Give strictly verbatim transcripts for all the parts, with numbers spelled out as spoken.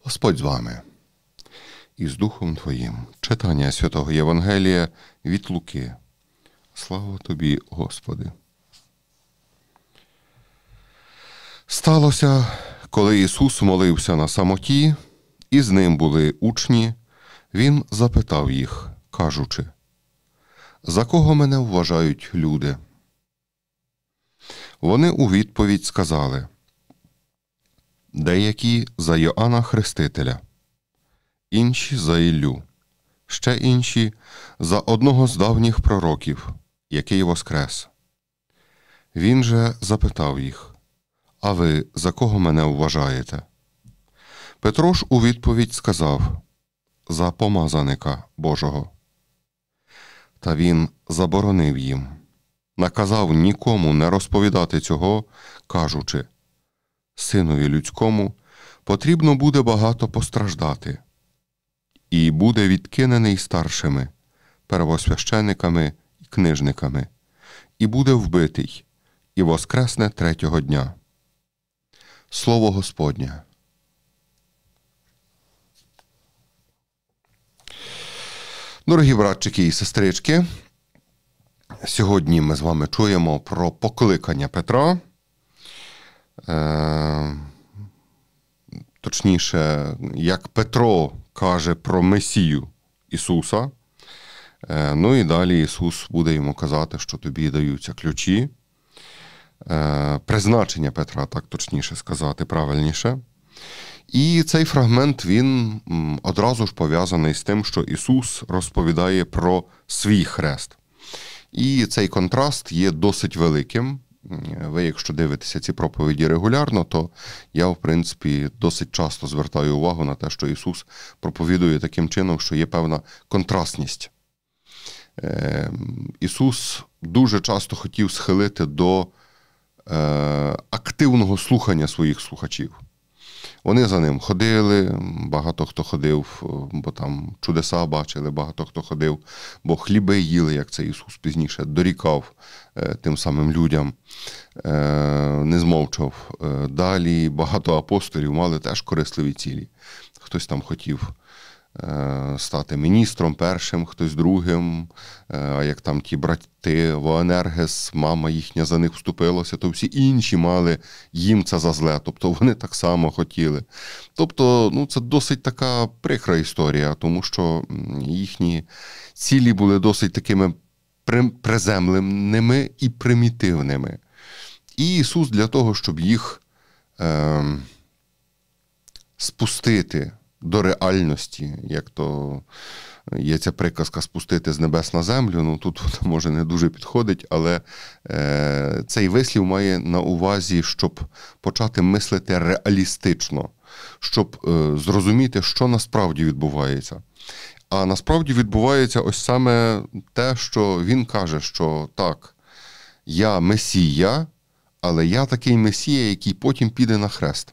Господь з вами і з Духом Твоїм. Читання Святого Євангелія від Луки. Слава Тобі, Господи. Сталося, коли Ісус молився на самоті, і з ним були учні, Він запитав їх, кажучи: «За кого мене вважають люди?» Вони у відповідь сказали: «Деякі за Йоанна Хрестителя, інші за Іллю, ще інші за одного з давніх пророків, який воскрес». Він же запитав їх: «А ви за кого мене вважаєте?» Петро ж у відповідь сказав: «За помазаника Божого». Та він заборонив їм, наказав нікому не розповідати цього, кажучи: «Синові людському потрібно буде багато постраждати, і буде відкинений старшими, первосвящениками і книжниками, і буде вбитий, і воскресне третього дня». Слово Господнє. Дорогі братчики і сестрички, сьогодні ми з вами чуємо про покликання Петра, е, точніше, як Петро каже про Месію Ісуса. Е, ну і далі Ісус буде йому казати, що тобі даються ключі. Е, призначення Петра, так точніше сказати, правильніше. І цей фрагмент, він одразу ж пов'язаний з тим, що Ісус розповідає про свій хрест. І цей контраст є досить великим. Ви, якщо дивитеся ці проповіді регулярно, то я, в принципі, досить часто звертаю увагу на те, що Ісус проповідує таким чином, що є певна контрастність. Ісус дуже часто хотів схилити до активного слухання своїх слухачів. Вони за ним ходили, багато хто ходив, бо там чудеса бачили, багато хто ходив, бо хліби їли, як це Ісус пізніше дорікав тим самим людям, не змовчав. Далі багато апостолів мали теж корисливі цілі. Хтось там хотів стати міністром першим, хтось другим, а як там ті брати Воанергес, мама їхня за них вступилася, то всі інші мали їм це за зле, тобто вони так само хотіли. Тобто, ну, це досить така прикра історія, тому що їхні цілі були досить такими приземленими і примітивними. І Ісус для того, щоб їх е, спустити до реальності, як то є ця приказка «спустити з небес на землю», ну тут вона, може, не дуже підходить, але е, цей вислів має на увазі, щоб почати мислити реалістично, щоб е, зрозуміти, що насправді відбувається. А насправді відбувається ось саме те, що він каже, що так, я Месія, але я такий Месія, який потім піде на хрест.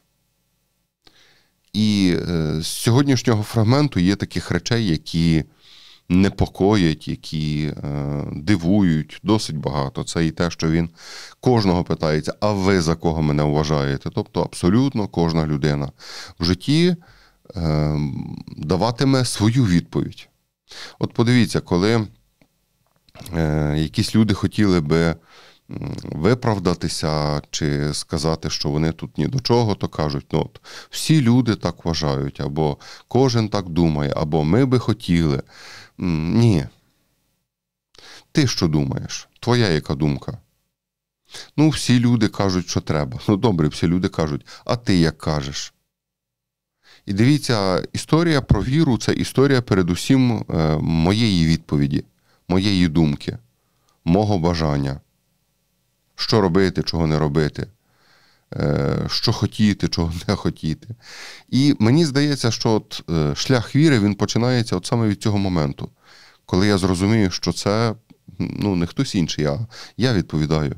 І з сьогоднішнього фрагменту є таких речей, які непокоять, які е, дивують досить багато. Це і те, що він кожного питається: «А ви за кого мене вважаєте?» Тобто абсолютно кожна людина в житті е, даватиме свою відповідь. От подивіться, коли е, якісь люди хотіли би виправдатися чи сказати, що вони тут ні до чого, то кажуть: ну от, всі люди так вважають, або кожен так думає, або ми би хотіли. Ні. Ти що думаєш? Твоя яка думка? Ну, всі люди кажуть, що треба. Ну, добре, всі люди кажуть, а ти як кажеш? І дивіться, історія про віру – це історія передусім моєї відповіді, моєї думки, мого бажання. Що робити, чого не робити, що хотіти, чого не хотіти. І мені здається, що от шлях віри, він починається от саме від цього моменту, коли я зрозумію, що це, ну, не хтось інший, а я відповідаю.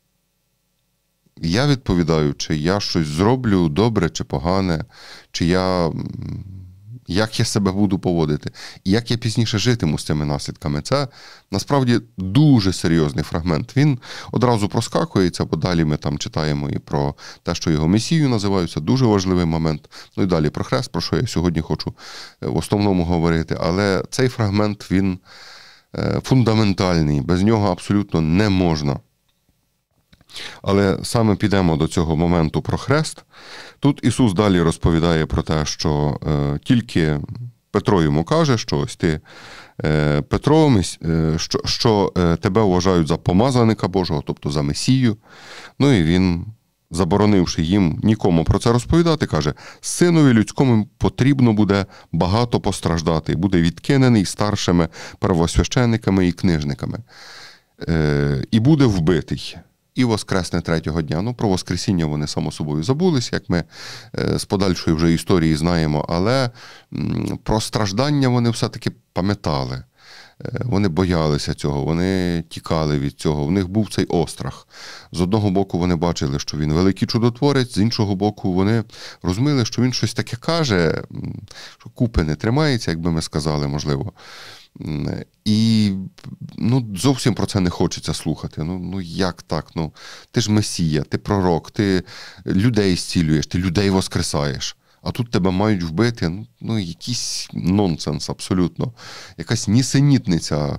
Я відповідаю, чи я щось зроблю добре чи погане, чи я як я себе буду поводити, і як я пізніше житиму з цими наслідками. Це, насправді, дуже серйозний фрагмент. Він одразу проскакується, бо далі ми там читаємо і про те, що його Месією називають, це дуже важливий момент. Ну і далі про хрест, про що я сьогодні хочу в основному говорити. Але цей фрагмент, він фундаментальний, без нього абсолютно не можна. Але саме підемо до цього моменту про хрест. Тут Ісус далі розповідає про те, що е, тільки Петро йому каже, що ось ти, е, Петро, е, що, що е, тебе вважають за помазаника Божого, тобто за Месію. Ну і він, заборонивши їм нікому про це розповідати, каже, синові людському потрібно буде багато постраждати, буде відкинений старшими первосвящениками і книжниками, е, і буде вбитий. І воскресне третього дня. Ну, про воскресіння вони, само собою, забулись, як ми з подальшої вже історії знаємо, але про страждання вони все-таки пам'ятали. Вони боялися цього, вони тікали від цього, в них був цей острах. З одного боку вони бачили, що він великий чудотворець, з іншого боку вони розуміли, що він щось таке каже, що купи не тримається, як би ми сказали, можливо. І ну, зовсім про це не хочеться слухати. Ну, ну як так? Ну, ти ж Месія, ти пророк, ти людей зцілюєш, ти людей воскресаєш. А тут тебе мають вбити. Ну, ну якийсь нонсенс абсолютно. Якась нісенітниця.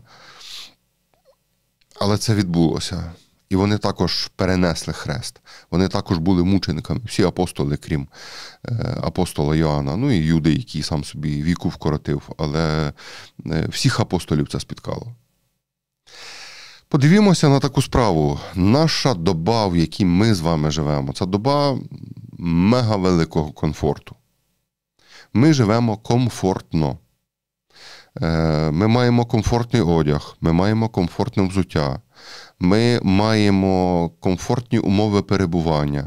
Але це відбулося. І вони також перенесли хрест. Вони також були мучениками. Всі апостоли, крім е, апостола Йоанна. Ну і Юди, який сам собі віку вкоротив. Але е, всіх апостолів це спіткало. Подивімося на таку справу. Наша доба, в якій ми з вами живемо, це доба мега великого комфорту. Ми живемо комфортно. Е, ми маємо комфортний одяг, ми маємо комфортне взуття. Ми маємо комфортні умови перебування,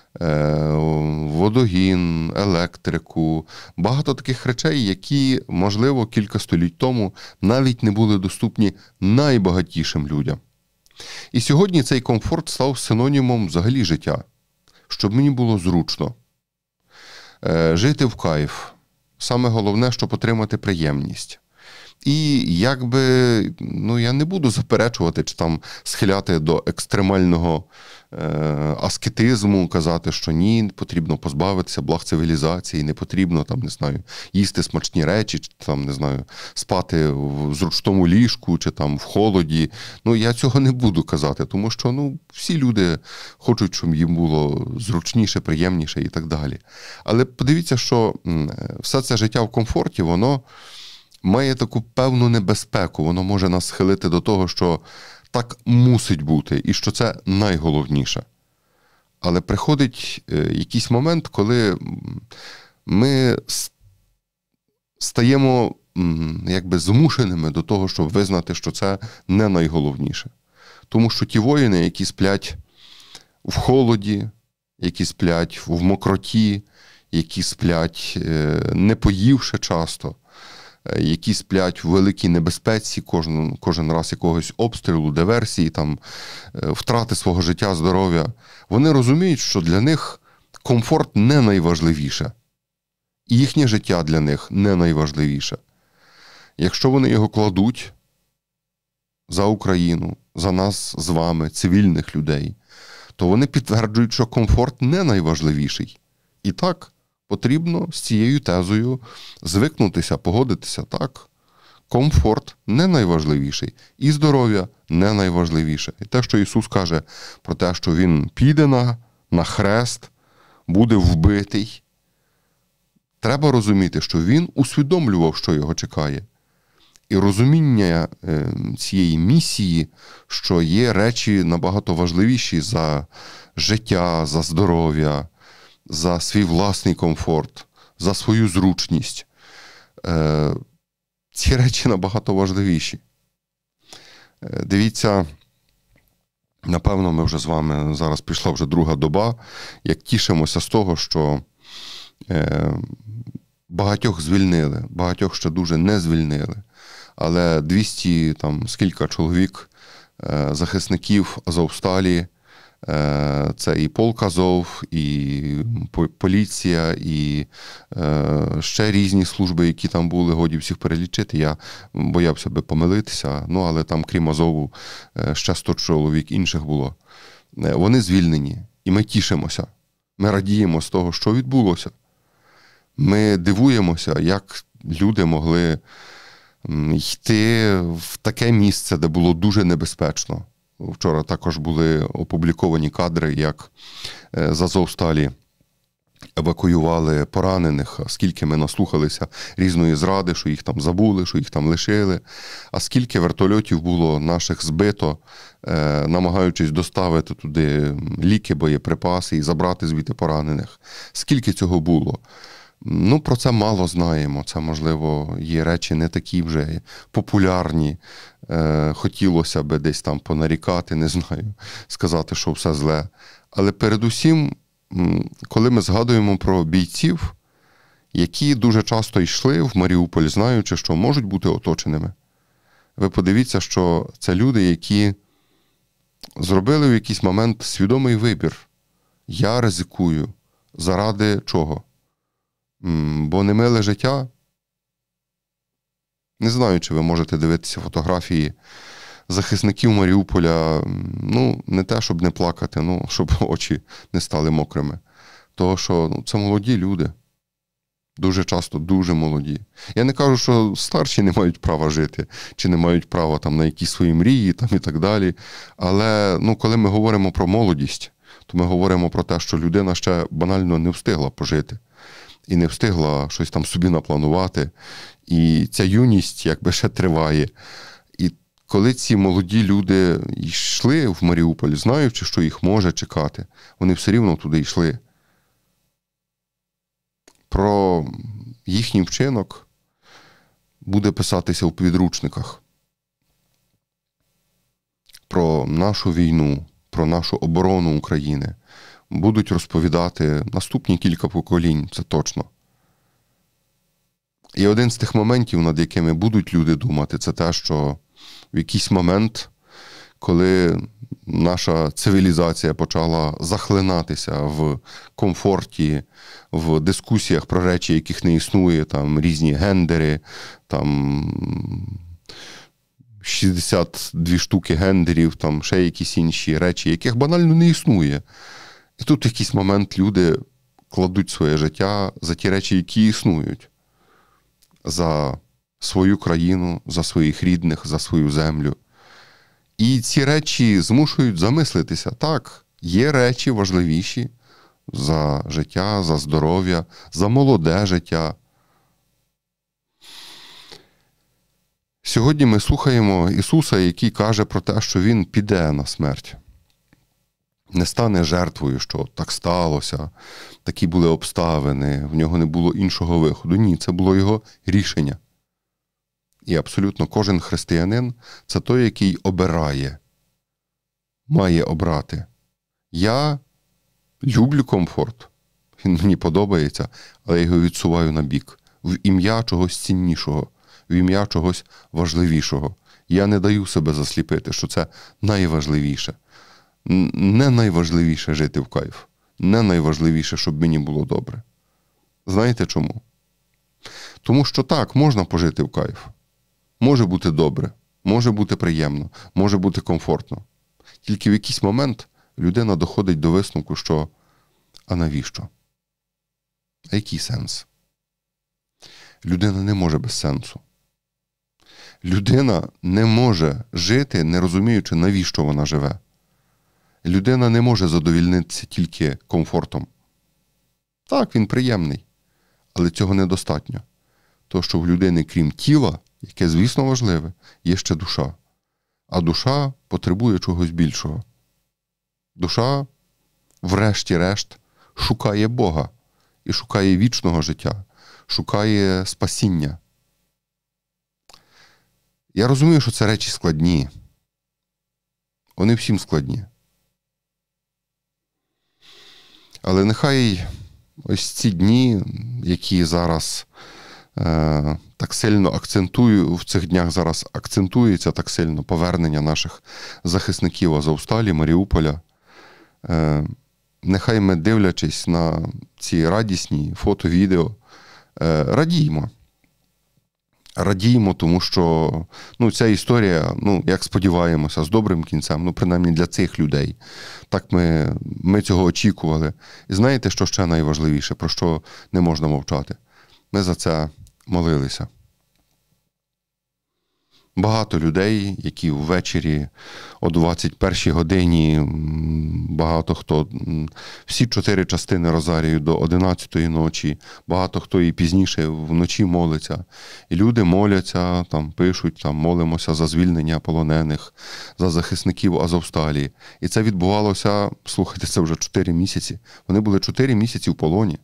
водогін, електрику, багато таких речей, які, можливо, кілька століть тому навіть не були доступні найбагатішим людям. І сьогодні цей комфорт став синонімом взагалі життя, щоб мені було зручно. Жити в кайф. Саме головне, щоб отримати приємність. І якби, ну я не буду заперечувати, чи там схиляти до екстремального е, аскетизму, казати, що ні, потрібно позбавитися благ цивілізації, не потрібно, там, не знаю, їсти смачні речі, чи там, не знаю, спати в зручному ліжку, чи там в холоді. Ну, я цього не буду казати, тому що, ну, всі люди хочуть, щоб їм було зручніше, приємніше і так далі. Але подивіться, що все це життя в комфорті, воно має таку певну небезпеку, воно може нас схилити до того, що так мусить бути, і що це найголовніше. Але приходить якийсь момент, коли ми стаємо якби змушеними до того, щоб визнати, що це не найголовніше. Тому що ті воїни, які сплять в холоді, які сплять в мокроті, які сплять не поївши часто, які сплять в великій небезпеці кожен, кожен раз якогось обстрілу, диверсії, там, втрати свого життя, здоров'я, вони розуміють, що для них комфорт не найважливіше. І їхнє життя для них не найважливіше. Якщо вони його кладуть за Україну, за нас з вами, цивільних людей, то вони підтверджують, що комфорт не найважливіший. І так, потрібно з цією тезою звикнутися, погодитися. Так, комфорт не найважливіший. І здоров'я не найважливіше. І те, що Ісус каже про те, що Він піде на, на хрест, буде вбитий, треба розуміти, що Він усвідомлював, що його чекає. І розуміння е, цієї місії, що є речі набагато важливіші за життя, за здоров'я, за свій власний комфорт, за свою зручність. Е, ці речі набагато важливіші. Е, дивіться, напевно, ми вже з вами, зараз пішла вже друга доба, як тішимося з того, що е, багатьох звільнили, багатьох ще дуже не звільнили. Але двісті, там, скільки чоловік, е, захисників Азовсталі, Це і полк Азов, і поліція, і ще різні служби, які там були, годі всіх перелічити. Я боявся би помилитися, ну, але там, крім Азову, ще сто чоловік інших було. Вони звільнені, і ми тішимося. Ми радіємо з того, що відбулося. Ми дивуємося, як люди могли йти в таке місце, де було дуже небезпечно. Вчора також були опубліковані кадри, як з Азовсталі евакуювали поранених, а скільки ми наслухалися різної зради, що їх там забули, що їх там лишили, а скільки вертольотів було наших збито, намагаючись доставити туди ліки, боєприпаси і забрати звідти поранених. Скільки цього було? Ну, про це мало знаємо. Це, можливо, є речі не такі вже популярні. Е, хотілося би десь там понарікати, не знаю, сказати, що все зле. Але передусім, коли ми згадуємо про бійців, які дуже часто йшли в Маріуполь, знаючи, що можуть бути оточеними, ви подивіться, що це люди, які зробили в якийсь момент свідомий вибір. Я ризикую. Заради чого? Бо немиле життя. Не знаю, чи ви можете дивитися фотографії захисників Маріуполя. Ну, не те, щоб не плакати, ну, щоб очі не стали мокрими. Тому що ну, це молоді люди. Дуже часто дуже молоді. Я не кажу, що старші не мають права жити, чи не мають права там, на якісь свої мрії там, і так далі. Але ну, коли ми говоримо про молодість, то ми говоримо про те, що людина ще банально не встигла пожити. І не встигла щось там собі напланувати. І ця юність якби ще триває. І коли ці молоді люди йшли в Маріуполь, знаючи, що їх може чекати, вони все рівно туди йшли. Про їхній вчинок буде писатися в підручниках. Про нашу війну, про нашу оборону України будуть розповідати наступні кілька поколінь, це точно. І один з тих моментів, над якими будуть люди думати, це те, що в якийсь момент, коли наша цивілізація почала захлинатися в комфорті, в дискусіях про речі, яких не існує, там різні гендери, там шістдесят дві штуки гендерів, там ще якісь інші речі, яких банально не існує. І тут в якийсь момент люди кладуть своє життя за ті речі, які існують. За свою країну, за своїх рідних, за свою землю. І ці речі змушують замислитися. Так, є речі важливіші за життя, за здоров'я, за молоде життя. Сьогодні ми слухаємо Ісуса, який каже про те, що Він піде на смерть. Не стане жертвою, що так сталося, такі були обставини, в нього не було іншого виходу. Ні, це було його рішення. І абсолютно кожен християнин – це той, який обирає, має обрати. Я люблю комфорт, він мені подобається, але я його відсуваю на бік. В ім'я чогось ціннішого, в ім'я чогось важливішого. Я не даю себе засліпити, що це найважливіше. Не найважливіше жити в кайф. Не найважливіше, щоб мені було добре. Знаєте чому? Тому що так, можна пожити в кайф. Може бути добре, може бути приємно, може бути комфортно. Тільки в якийсь момент людина доходить до висновку, що а навіщо? А який сенс? Людина не може без сенсу. Людина не може жити, не розуміючи, навіщо вона живе. Людина не може задовільнитися тільки комфортом. Так, він приємний, але цього недостатньо. Тому що в людини, крім тіла, яке, звісно, важливе, є ще душа. А душа потребує чогось більшого. Душа, врешті-решт, шукає Бога і шукає вічного життя, шукає спасіння. Я розумію, що це речі складні. Вони всім складні. Але нехай ось ці дні, які зараз е, так сильно акцентую, в цих днях зараз акцентується так сильно повернення наших захисників Азовсталі, Маріуполя, Нехай ми, дивлячись на ці радісні фото, відео, радіємо. Радіємо, тому що ну, ця історія, ну, як сподіваємося, з добрим кінцем, ну, принаймні для цих людей. Так ми, ми цього очікували. І знаєте, що ще найважливіше, про що не можна мовчати? Ми за це молилися. Багато людей, які ввечері о двадцять першій годині, багато хто, всі чотири частини Розарію до одинадцятої ночі, багато хто і пізніше вночі молиться. І люди моляться, там пишуть, там молимося за звільнення полонених, за захисників Азовсталі. І це відбувалося, слухайте, це вже чотири місяці. Вони були чотири місяці в полоні.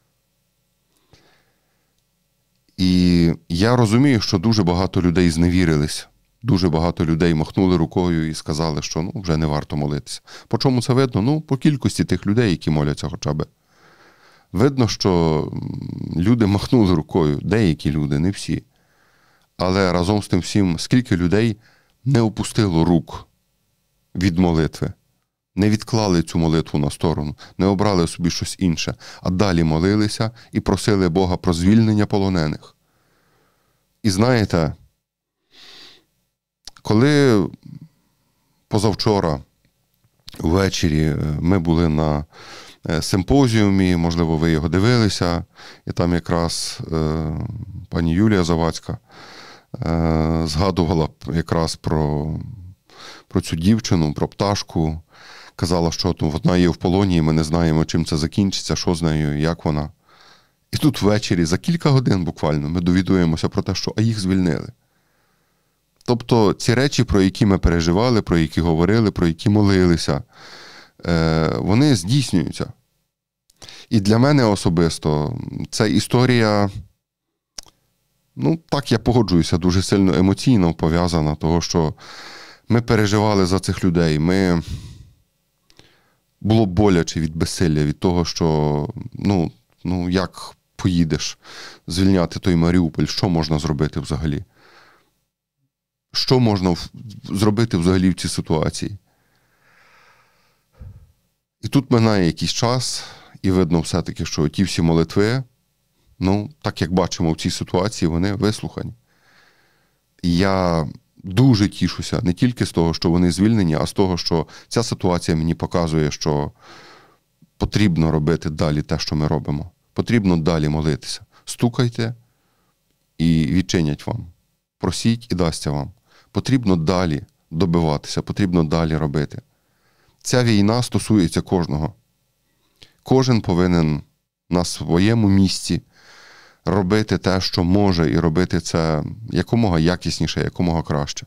І я розумію, що дуже багато людей зневірились. Дуже багато людей махнули рукою і сказали, що ну, вже не варто молитися. По чому це видно? Ну, по кількості тих людей, які моляться хоча б. Видно, що люди махнули рукою. Деякі люди, не всі. Але разом з тим всім, скільки людей не опустило рук від молитви. Не відклали цю молитву на сторону, не обрали собі щось інше, а далі молилися і просили Бога про звільнення полонених. І знаєте, коли позавчора ввечері ми були на симпозіумі, можливо, ви його дивилися, і там якраз е, пані Юлія Завадська е, згадувала якраз про, про цю дівчину, про пташку, казала, що ну, вона є в полоні, і ми не знаємо, чим це закінчиться, що з нею, як вона. І тут ввечері, за кілька годин буквально, ми довідуємося про те, що а їх звільнили. Тобто ці речі, про які ми переживали, про які говорили, про які молилися, вони здійснюються. І для мене особисто ця історія, ну так я погоджуюся, дуже сильно емоційно пов'язана, того, що ми переживали за цих людей, ми... Було боляче від безсилля, від того, що, ну, ну, як поїдеш звільняти той Маріуполь, що можна зробити взагалі? Що можна зробити взагалі в цій ситуації? І тут минає якийсь час, і видно все-таки, що ті всі молитви, ну, так як бачимо в цій ситуації, вони вислухані. І я дуже тішуся не тільки з того, що вони звільнені, а з того, що ця ситуація мені показує, що потрібно робити далі те, що ми робимо. Потрібно далі молитися. Стукайте і відчинять вам. Просіть і дасться вам. Потрібно далі добиватися, потрібно далі робити. Ця війна стосується кожного. Кожен повинен на своєму місці робити те, що може, і робити це якомога якісніше, якомога краще.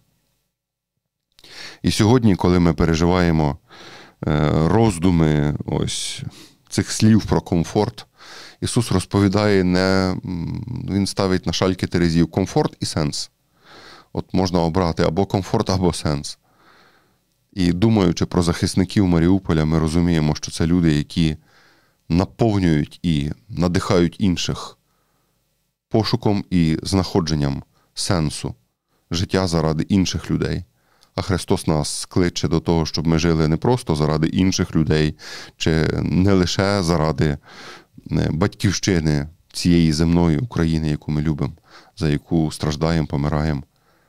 І сьогодні, коли ми переживаємо роздуми ось цих слів про комфорт, Ісус розповідає, не, Він ставить на шальки терезів комфорт і сенс. От можна обрати або комфорт, або сенс. І думаючи про захисників Маріуполя, ми розуміємо, що це люди, які наповнюють і надихають інших пошуком і знаходженням сенсу життя заради інших людей. А Христос нас кличе до того, щоб ми жили не просто заради інших людей, чи не лише заради батьківщини цієї земної України, яку ми любимо, за яку страждаємо, помираємо.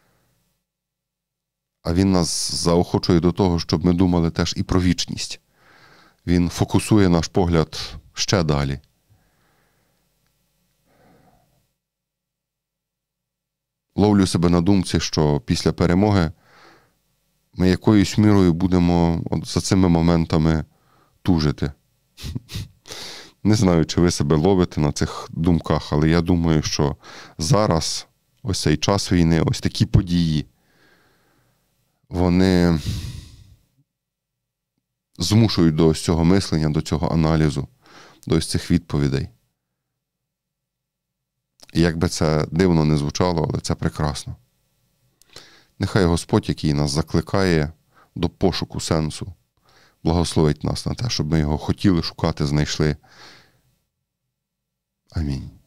А Він нас заохочує до того, щоб ми думали теж і про вічність. Він фокусує наш погляд ще далі. Ловлю себе на думці, що після перемоги ми якоюсь мірою будемо от за цими моментами тужити. Не знаю, чи ви себе ловите на цих думках, але я думаю, що зараз ось цей час війни, ось такі події, вони змушують до ось цього мислення, до цього аналізу, до ось цих відповідей. І як би це дивно не звучало, але це прекрасно. Нехай Господь, який нас закликає до пошуку сенсу, благословить нас на те, щоб ми його хотіли шукати, знайшли. Амінь.